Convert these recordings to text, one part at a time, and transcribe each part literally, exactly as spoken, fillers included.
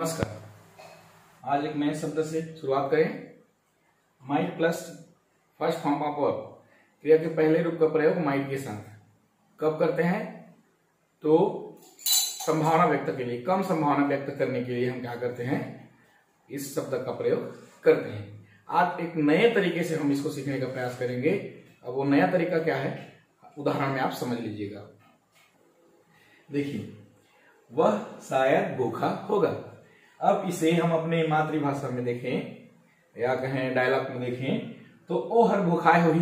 नमस्कार। आज एक नए शब्द से शुरुआत करें। Might plus first form of verb, क्रिया के पहले रूप का प्रयोग माइट के साथ कब करते हैं? तो संभावना व्यक्त के लिए, कम संभावना व्यक्त करने के लिए हम क्या करते हैं? इस शब्द का प्रयोग करते हैं। आज एक नए तरीके से हम इसको सीखने का प्रयास करेंगे। अब वो नया तरीका क्या है, उदाहरण में आप समझ लीजिएगा। देखिए, वह शायद भूखा होगा। अब इसे हम अपने मातृभाषा में देखें या कहें डायलॉग में देखें तो ओ हर भूखाए होगी।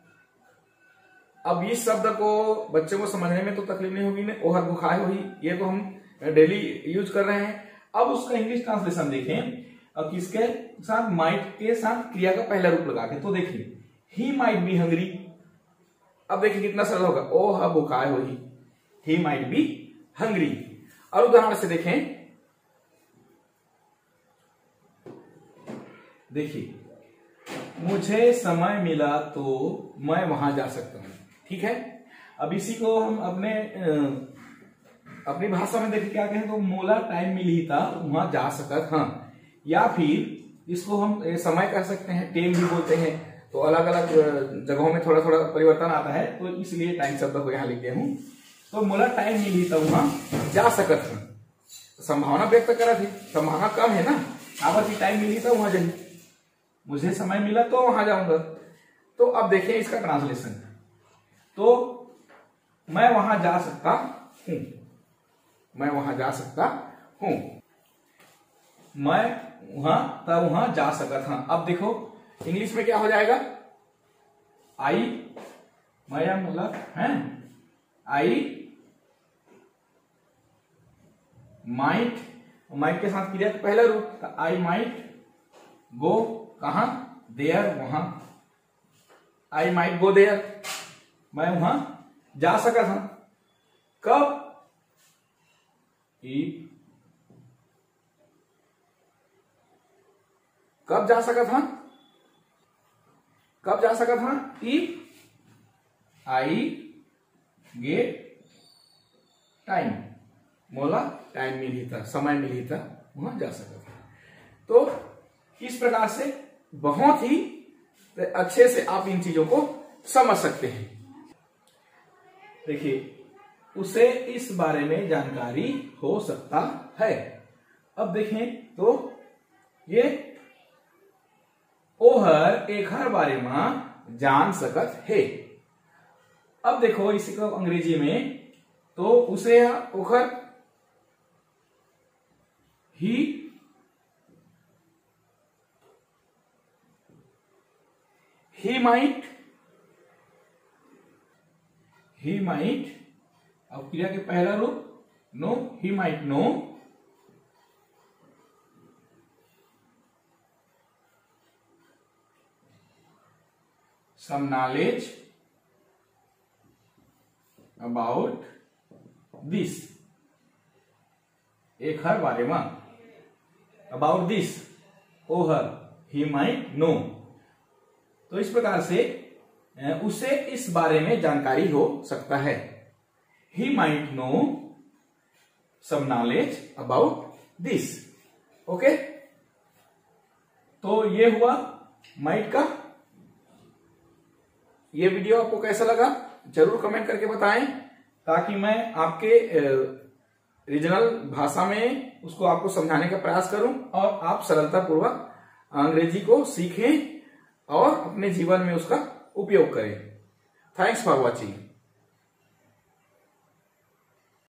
अब इस शब्द को बच्चों को समझने में तो तकलीफ नहीं होगी ना, ओ हर भूखाए होगी, ये तो हम डेली यूज कर रहे हैं। अब उसका इंग्लिश ट्रांसलेशन देखें। अब किसके साथ? माइट के साथ क्रिया का पहला रूप लगा के। तो देखिए, ही माइट बी हंग्री। अब देखिए कितना सरल होगा, ओ हर भूखाए होगी, ही माइट बी हंग्री। और उदाहरण से देखें, देखिए मुझे समय मिला तो मैं वहां जा सकता हूं। ठीक है, अब इसी को हम अपने अपनी भाषा में देखिए क्या कहें तो मोला टाइम मिली था वहां जा सकत हाँ। या फिर इसको हम समय कह सकते हैं, टेम भी बोलते हैं। तो अलग अलग जगहों में थोड़ा थोड़ा परिवर्तन आता है, तो इसलिए टाइम शब्द को यहां लिख दिया हूं। तो मोला टाइम मिली था वहां जा सकत हूं, संभावना व्यक्त करा थी, संभावना कम है ना, आवत टाइम मिली था वहां जाइए, मुझे समय मिला तो वहां जाऊंगा। तो अब देखिए इसका ट्रांसलेशन, तो मैं वहां जा सकता हूं, मैं वहां जा सकता हूं, मैं वहां तब वहां जा सकता था। अब देखो इंग्लिश में क्या हो जाएगा? आई, मैं मतलब है आई माइट, माइट के साथ क्रिया का पहला रूप, आई माइट गो कहा? देयर, वहां। आई माइट गो देयर, मैं वहां जा सका था। कब? If, कब जा सका था? कब जा सका था? इफ आई गेट टाइम, मोला टाइम मिली था, समय मिली था, वहां जा सका था। तो इस प्रकार से बहुत ही अच्छे से आप इन चीजों को समझ सकते हैं। देखिए, उसे इस बारे में जानकारी हो सकता है। अब देखें तो ये ओहर एक हर बारे में जान सकत है। अब देखो इसी को अंग्रेजी में, तो उसे ओहर ही ही माइट, ही माइट, अब क्रिया के पहला रूप know, he might know some knowledge about this, एक हर बारे में, about this, O her, he might know। तो इस प्रकार से उसे इस बारे में जानकारी हो सकता है। He might know some knowledge about this। Okay, तो ये हुआ might का। ये वीडियो आपको कैसा लगा जरूर कमेंट करके बताएं, ताकि मैं आपके रीजनल भाषा में उसको आपको समझाने का प्रयास करूं और आप सरलता पूर्वक अंग्रेजी को सीखें और अपने जीवन में उसका उपयोग करें। Thanks for watching.